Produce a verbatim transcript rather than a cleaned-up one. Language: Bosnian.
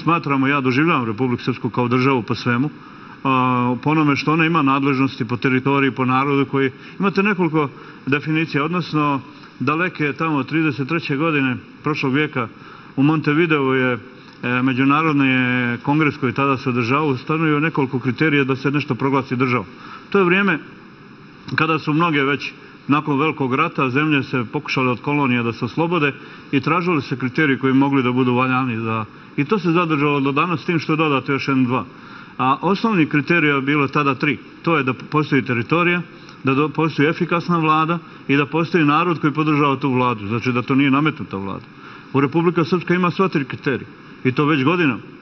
smatramo, ja doživljavam Republiku Srpsku kao državu po svemu, po onome što ona ima nadležnosti po teritoriji, po narodu koji... Imate nekoliko definicija, odnosno daleke tamo trideset treće godine prošlog vijeka u Montevideo je Međunarodni kongres koji tada se održavao ustanovio nekoliko kriterija da se nešto proglasi državom. To je vrijeme kada su mnoge već nakon velikog rata zemlje se pokušale od kolonija da se oslobode i tražili se kriteriji koji mogli da budu valjani za... I to se zadržalo do danas s tim što je dodato još jedan dva. A osnovni kriterij je bilo tada tri. To je da postoji teritorija, da postoji efikasna vlada i da postoji narod koji podržava tu vladu. Znači da to nije nametnuta vlada. U Republika Srpska ima sva tri kriterija. I to već godinama.